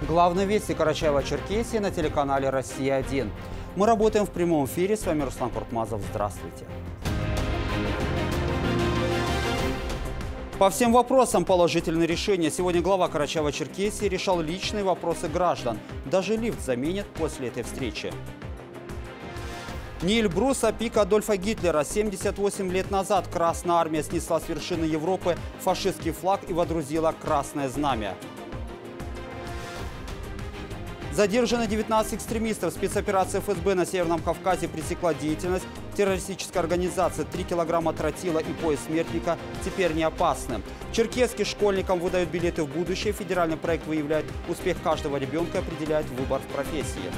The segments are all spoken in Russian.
Главные вести Карачаево-Черкесии на телеканале «Россия-1». Мы работаем в прямом эфире. С вами Руслан Куртмазов. Здравствуйте. По всем вопросам положительные решения. Сегодня глава Карачаево-Черкесии решал личные вопросы граждан. Даже лифт заменят после этой встречи. Не Эльбрус, а пик Адольфа Гитлера. 78 лет назад Красная Армия снесла с вершины Европы фашистский флаг и водрузила красное знамя. Задержано 19 экстремистов. Спецоперация ФСБ на Северном Кавказе пресекла деятельность террористической организации. 3 килограмма тротила и пояс смертника теперь не опасны. Черкесским школьникам выдают билеты в будущее. Федеральный проект выявляет успех каждого ребенка и определяет выбор в профессии.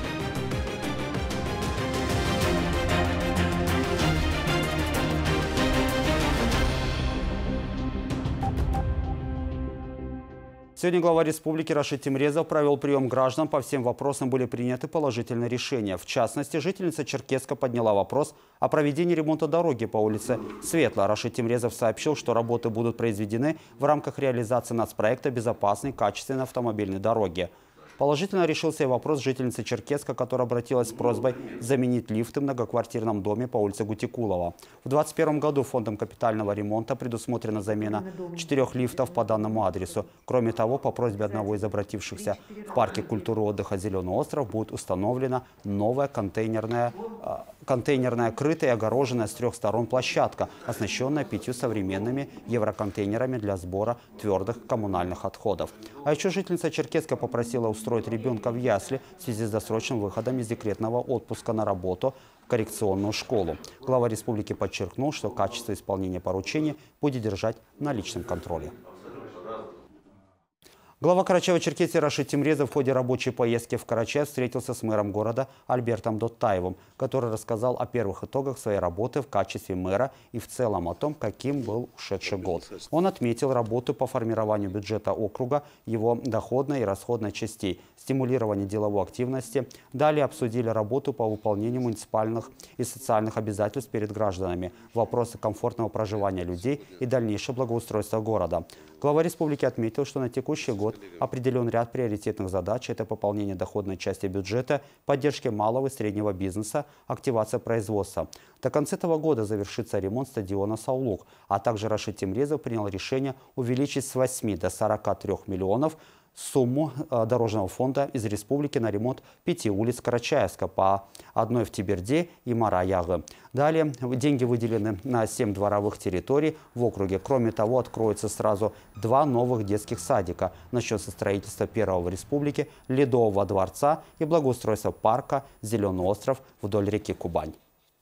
Сегодня глава республики Рашид Тимрезов провел прием граждан. По всем вопросам были приняты положительные решения. В частности, жительница Черкесска подняла вопрос о проведении ремонта дороги по улице Светла. Рашид Тимрезов сообщил, что работы будут произведены в рамках реализации нацпроекта «Безопасной, качественной автомобильной дороги». Положительно решился и вопрос жительницы Черкесска, которая обратилась с просьбой заменить лифты в многоквартирном доме по улице Гутикулова. В 2021 году фондом капитального ремонта предусмотрена замена 4 лифтов по данному адресу. Кроме того, по просьбе одного из обратившихся в парке культуры и отдыха «Зеленый остров» будет установлена новая контейнерная крытая и огороженная с 3 сторон площадка, оснащенная 5 современными евроконтейнерами для сбора твердых коммунальных отходов. А еще жительница Черкесска попросила устроить ребенка в ясли в связи с досрочным выходом из декретного отпуска на работу в коррекционную школу. Глава республики подчеркнул, что качество исполнения поручений будет держать на личном контроле. Глава Карачаево-Черкесии Рашид Тимрезов в ходе рабочей поездки в Карачаев встретился с мэром города Альбертом Доттаевым, который рассказал о первых итогах своей работы в качестве мэра и в целом о том, каким был ушедший год. Он отметил работу по формированию бюджета округа, его доходной и расходной частей, стимулирование деловой активности. Далее обсудили работу по выполнению муниципальных и социальных обязательств перед гражданами, вопросы комфортного проживания людей и дальнейшего благоустройства города. Глава республики отметил, что на текущий год определен ряд приоритетных задач. Это пополнение доходной части бюджета, поддержки малого и среднего бизнеса, активация производства. До конца этого года завершится ремонт стадиона «Саулук». А также Рашид Тимрезов принял решение увеличить с 8 до 43 миллионов сумму дорожного фонда из республики на ремонт 5 улиц Карачаевска, по одной в Тиберде и Мара-Ягы. Далее деньги выделены на 7 дворовых территорий в округе. Кроме того, откроется сразу 2 новых детских садика. Начнется строительство первого в республике Ледового дворца и благоустройство парка «Зеленый остров» вдоль реки Кубань.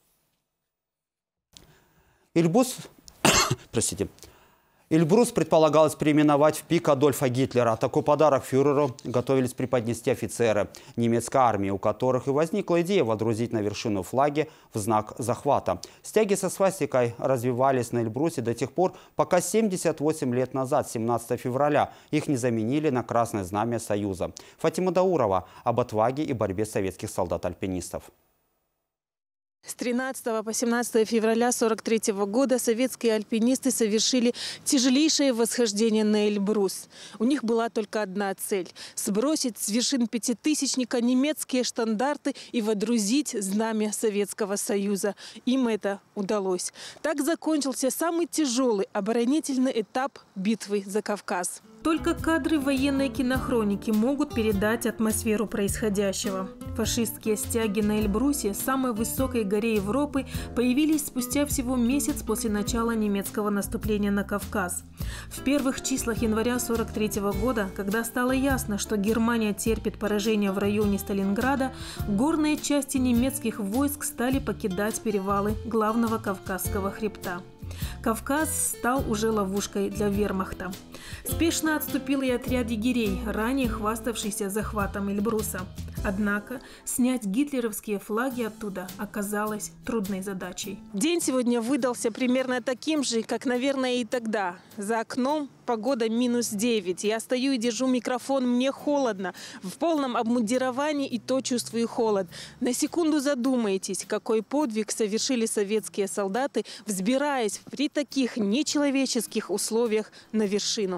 Эльбрус предполагалось переименовать в пик Адольфа Гитлера. Такой подарок фюреру готовились преподнести офицеры немецкой армии, у которых и возникла идея водрузить на вершину флаги в знак захвата. Стяги со свастикой развивались на Эльбрусе до тех пор, пока 78 лет назад, 17 февраля, их не заменили на красное знамя Союза. Фатима Даурова об отваге и борьбе советских солдат-альпинистов. С 13 по 17 февраля 1943 года советские альпинисты совершили тяжелейшее восхождение на Эльбрус. У них была только одна цель – сбросить с вершин пятитысячника немецкие штандарты и водрузить знамя Советского Союза. Им это удалось. Так закончился самый тяжелый оборонительный этап битвы за Кавказ. Только кадры военной кинохроники могут передать атмосферу происходящего. Фашистские стяги на Эльбрусе, самой высокой горе Европы, появились спустя всего месяц после начала немецкого наступления на Кавказ. В первых числах января 1943 года, когда стало ясно, что Германия терпит поражение в районе Сталинграда, горные части немецких войск стали покидать перевалы главного Кавказского хребта. Кавказ стал уже ловушкой для вермахта. Спешно отступил и отряд егерей, ранее хваставшийся захватом Эльбруса. Однако снять гитлеровские флаги оттуда оказалось трудной задачей. День сегодня выдался примерно таким же, как, наверное, и тогда. За окном погода -9. Я стою и держу микрофон, мне холодно. В полном обмундировании и то чувствую холод. На секунду задумайтесь, какой подвиг совершили советские солдаты, взбираясь при таких нечеловеческих условиях на вершину.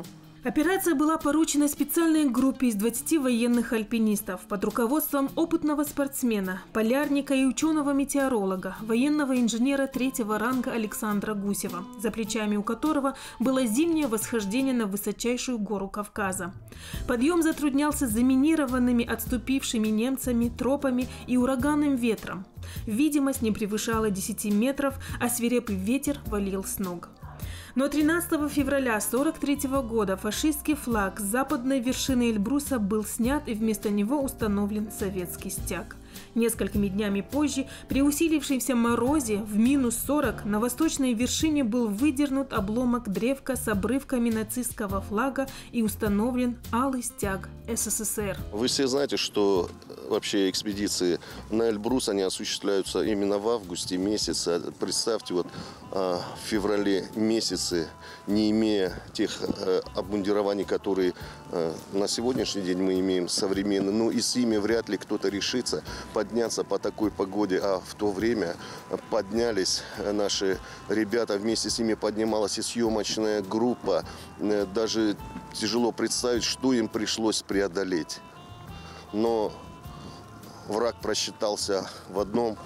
Операция была поручена специальной группе из 20 военных альпинистов под руководством опытного спортсмена, полярника и ученого-метеоролога, военного инженера 3-го ранга Александра Гусева, за плечами у которого было зимнее восхождение на высочайшую гору Кавказа. Подъем затруднялся заминированными отступившими немцами тропами и ураганным ветром. Видимость не превышала 10 метров, а свирепый ветер валил с ног. Но 13 февраля 1943 года фашистский флаг с западной вершины Эльбруса был снят, и вместо него установлен советский стяг. Несколькими днями позже, при усилившемся морозе в минус 40, на восточной вершине был выдернут обломок древка с обрывками нацистского флага и установлен алый стяг СССР. Вы все знаете, что вообще экспедиции на Эльбрус, они осуществляются именно в августе месяце. Представьте, вот в феврале месяце, не имея тех обмундирований, которые на сегодняшний день мы имеем современные, ну и с ими вряд ли кто-то решится подняться по такой погоде, а в то время поднялись наши ребята, вместе с ними поднималась и съемочная группа. Даже тяжело представить, что им пришлось преодолеть. Но враг просчитался в одном,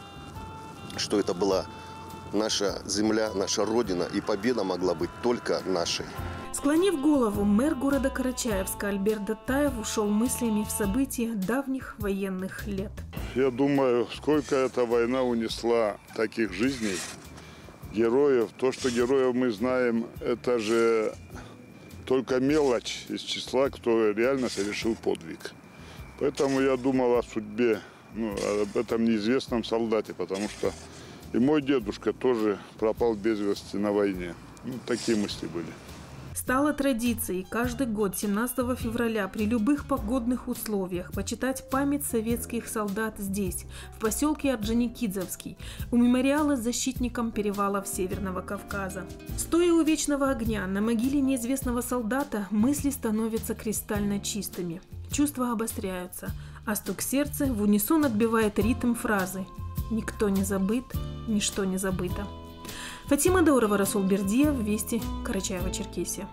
что это была наша земля, наша родина, и победа могла быть только нашей. Склонив голову, мэр города Карачаевска Альберт Дотаев ушел мыслями в события давних военных лет. Я думаю, сколько эта война унесла таких жизней, героев. То, что героев мы знаем, это же только мелочь из числа, кто реально совершил подвиг. Поэтому я думал о судьбе, об этом неизвестном солдате, потому что и мой дедушка тоже пропал без вести на войне. Такие мысли были. Стало традицией каждый год 17 февраля при любых погодных условиях почитать память советских солдат здесь, в поселке Орджоникидзевский, у мемориала защитникам перевалов Северного Кавказа. Стоя у вечного огня на могиле неизвестного солдата, мысли становятся кристально чистыми. Чувства обостряются, а стук сердца в унисон отбивает ритм фразы «Никто не забыт, ничто не забыто». Фатима Даурова, Расул Бердиев, Вести, Карачаево-Черкесия.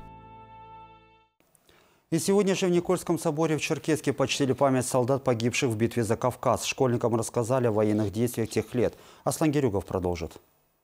И сегодня же в Никольском соборе в Черкесске почтили память солдат, погибших в битве за Кавказ. Школьникам рассказали о военных действиях тех лет. Аслан Герюгов продолжит.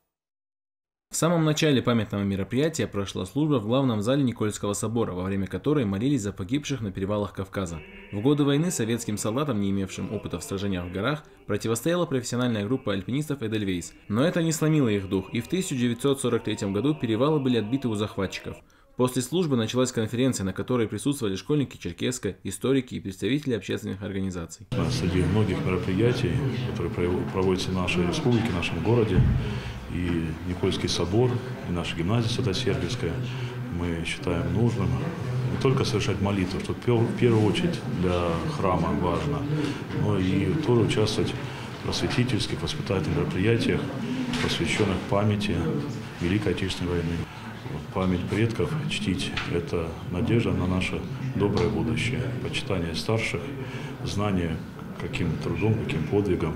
В самом начале памятного мероприятия прошла служба в главном зале Никольского собора, во время которой молились за погибших на перевалах Кавказа. В годы войны советским солдатам, не имевшим опыта в сражениях в горах, противостояла профессиональная группа альпинистов «Эдельвейс». Но это не сломило их дух, и в 1943 году перевалы были отбиты у захватчиков. После службы началась конференция, на которой присутствовали школьники Черкесска, историки и представители общественных организаций. Среди многих мероприятий, которые проводятся в нашей республике, в нашем городе, и Никольский собор, и наша гимназия Свято-Сергиевская, мы считаем нужным не только совершать молитву, что в первую очередь для храма важно, но и тоже участвовать в просветительских, воспитательных мероприятиях, посвященных памяти Великой Отечественной войны. Память предков чтить – это надежда на наше доброе будущее, почитание старших, знание, каким трудом, каким подвигом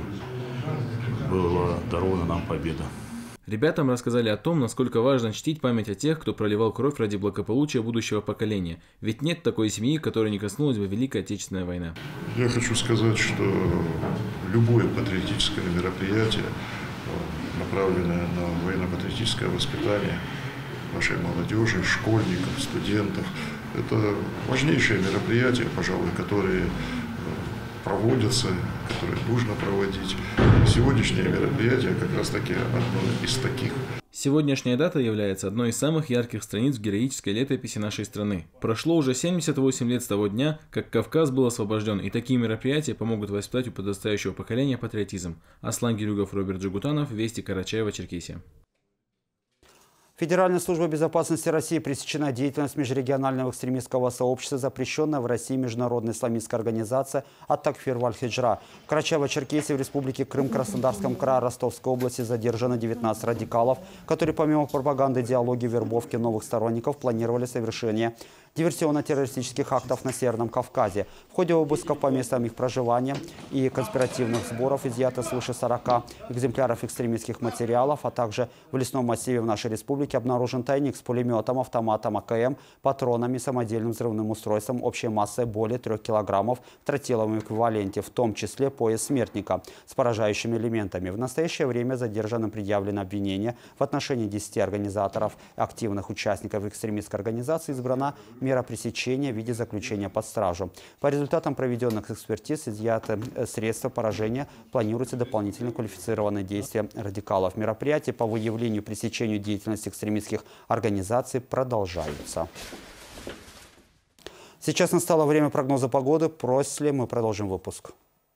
была дарована нам победа. Ребятам рассказали о том, насколько важно чтить память о тех, кто проливал кровь ради благополучия будущего поколения. Ведь нет такой семьи, которой не коснулась бы Великая Отечественная война. Я хочу сказать, что любое патриотическое мероприятие, направленное на военно-патриотическое воспитание нашей молодежи, школьников, студентов, это важнейшее мероприятие, пожалуй, которые проводятся, которые нужно проводить. Сегодняшнее мероприятие как раз таки одно из таких. Сегодняшняя дата является одной из самых ярких страниц в героической летописи нашей страны. Прошло уже 78 лет с того дня, как Кавказ был освобожден, и такие мероприятия помогут воспитать у подрастающего поколения патриотизм. Аслан Герюгов, Роберт Джигутанов, Вести, Карачаево-Черкесия. Федеральная служба безопасности России пресечена деятельность межрегионального экстремистского сообщества, запрещенная в России международная исламистская организация «Ат-Такфир валь-Хиджра». В Карачаево-Черкесии, в Республике Крым, Краснодарском крае, Ростовской области задержано 19 радикалов, которые помимо пропаганды, идеологии, вербовки новых сторонников планировали совершение диверсионно-террористических актов на Северном Кавказе. В ходе обысков по местам их проживания и конспиративных сборов изъято свыше 40 экземпляров экстремистских материалов, а также в лесном массиве в нашей республике обнаружен тайник с пулеметом, автоматом АКМ, патронами, самодельным взрывным устройством общей массой более 3 килограммов в тротиловом эквиваленте, в том числе пояс смертника с поражающими элементами. В настоящее время задержанным предъявлено обвинение в отношении 10 организаторов, активных участников экстремистской организации. Избрана мера пресечения в виде заключения под стражу. По результатам проведенных экспертиз изъяты средства поражения. Планируется дополнительно квалифицированные действия радикалов. Мероприятия по выявлению и пресечению деятельности экстремистских организаций продолжаются. Сейчас настало время прогноза погоды. После мы продолжим выпуск.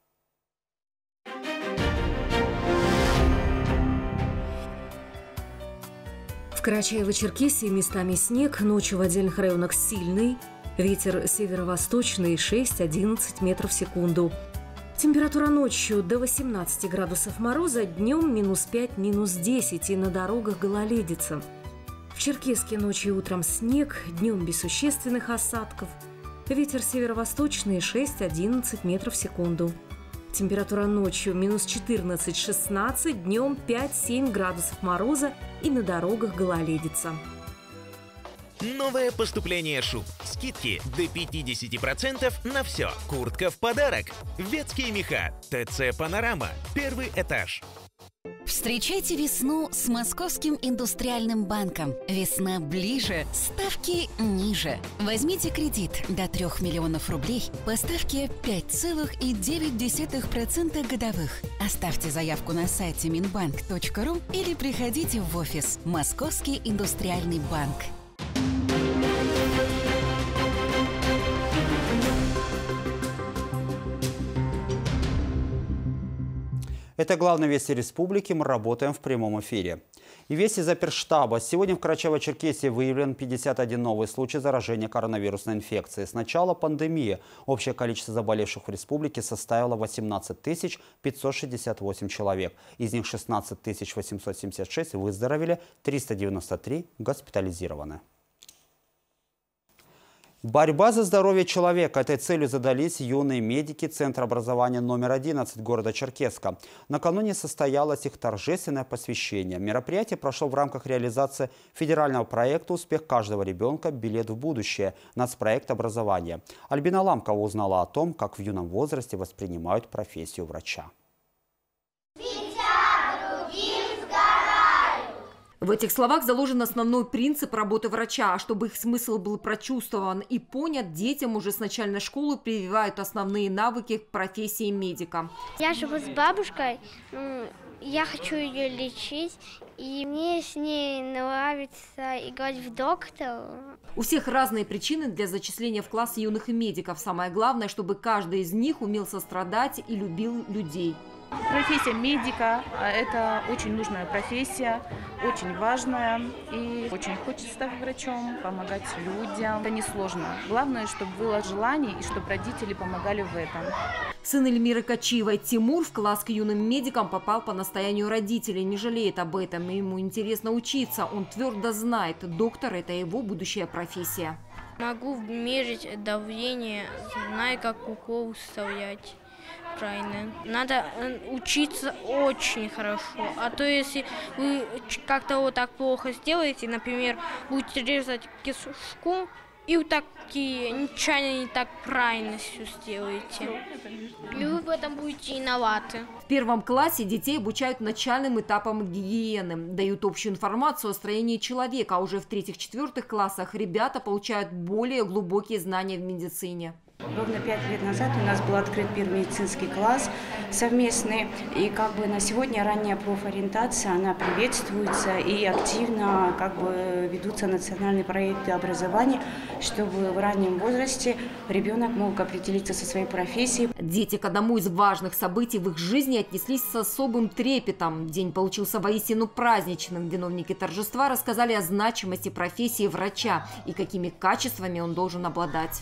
В Карачаево-Черкесии местами снег, ночью в отдельных районах сильный, ветер северо-восточный 6-11 метров в секунду. Температура ночью до 18 градусов мороза, днем -5, -10 и на дорогах гололедица. В Черкесске ночью и утром снег, днем без существенных осадков. Ветер северо-восточный 6-11 метров в секунду. Температура ночью -14-16, днем 5-7 градусов мороза и на дорогах гололедица. Новое поступление шуб. Скидки до 50% на все. Куртка в подарок. Ветские меха. ТЦ «Панорама». Первый этаж. Встречайте весну с Московским индустриальным банком. Весна ближе, ставки ниже. Возьмите кредит до 3 миллионов рублей по ставке 5,9% годовых. Оставьте заявку на сайте minbank.ru или приходите в офис Московский индустриальный банк. Это главные вести республики. Мы работаем в прямом эфире. И вести из оперштаба. Сегодня в Карачаево-Черкесии выявлен 51 новый случай заражения коронавирусной инфекцией. С начала пандемии общее количество заболевших в республике составило 18 568 человек. Из них 16 876 выздоровели, 393 госпитализированы. Борьба за здоровье человека. Этой целью задались юные медики Центра образования номер 11 города Черкесска. Накануне состоялось их торжественное посвящение. Мероприятие прошло в рамках реализации федерального проекта «Успех каждого ребенка. Билет в будущее» нацпроект образования. Альбина Ламкова узнала о том, как в юном возрасте воспринимают профессию врача. В этих словах заложен основной принцип работы врача. А чтобы их смысл был прочувствован и понят, детям уже с начальной школы прививают основные навыки к профессии медика. Я живу с бабушкой, я хочу ее лечить, и мне с ней нравится играть в доктора. У всех разные причины для зачисления в класс юных медиков. Самое главное, чтобы каждый из них умел сострадать и любил людей. Профессия медика – это очень нужная профессия, очень важная. И очень хочется стать врачом, помогать людям. Это несложно. Главное, чтобы было желание и чтобы родители помогали в этом. Сын Эльмиры Качиевой Тимур в класс к юным медикам попал по настоянию родителей. Не жалеет об этом, и ему интересно учиться. Он твердо знает, доктор – это его будущая профессия. Могу мерить давление, знаю, как укол вставлять. Правильно. Надо учиться очень хорошо. А то если вы как-то вот так плохо сделаете, например, будете резать кишку, и вот такие нечаянно не так правильно все сделаете. И вы в этом будете виноваты. В первом классе детей обучают начальным этапам гигиены, дают общую информацию о строении человека, а уже в 3-4 классах ребята получают более глубокие знания в медицине. Ровно 5 лет назад у нас был открыт первый медицинский класс совместный. И на сегодня ранняя профориентация, она приветствуется, и активно ведутся национальные проекты образования, чтобы в раннем возрасте ребенок мог определиться со своей профессией. Дети к одному из важных событий в их жизни отнеслись с особым трепетом. День получился воистину праздничным. Виновники торжества рассказали о значимости профессии врача и какими качествами он должен обладать.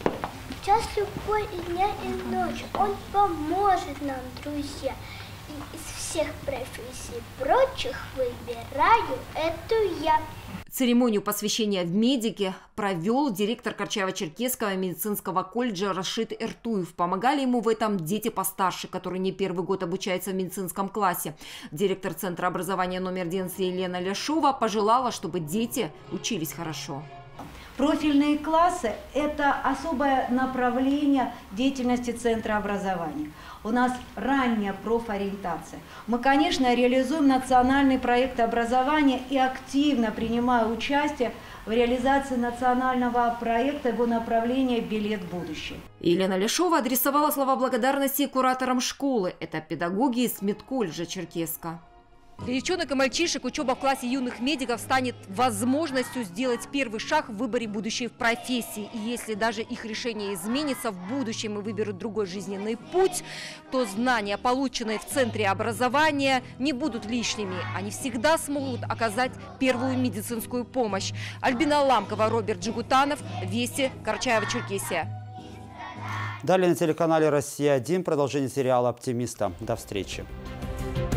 Час любой и дня, и ночи. Он поможет нам, друзья. И из всех профессий прочих выбираю эту я. Церемонию посвящения в медики провел директор Карачаево-Черкесского медицинского колледжа Рашид Эртуев. Помогали ему в этом дети постарше, которые не первый год обучаются в медицинском классе. Директор Центра образования номер 11 Елена Ляшова пожелала, чтобы дети учились хорошо. Профильные классы – это особое направление деятельности Центра образования. У нас ранняя профориентация. Мы, конечно, реализуем национальный проект образования и активно принимаем участие в реализации национального проекта его направления «Билет в будущее». Елена Ляшова адресовала слова благодарности кураторам школы. Это педагоги из медколледжа Черкесска. Для девчонок и мальчишек учеба в классе юных медиков станет возможностью сделать первый шаг в выборе будущей профессии. И если даже их решение изменится в будущем и выберут другой жизненный путь, то знания, полученные в Центре образования, не будут лишними. Они всегда смогут оказать первую медицинскую помощь. Альбина Ламкова, Роберт Джигутанов, Вести, Карачаево-Черкесия. Далее на телеканале «Россия-1» продолжение сериала «Оптимиста». До встречи.